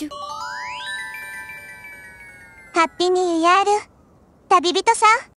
ちゅ。 ハッピーニューイヤール、旅人さん。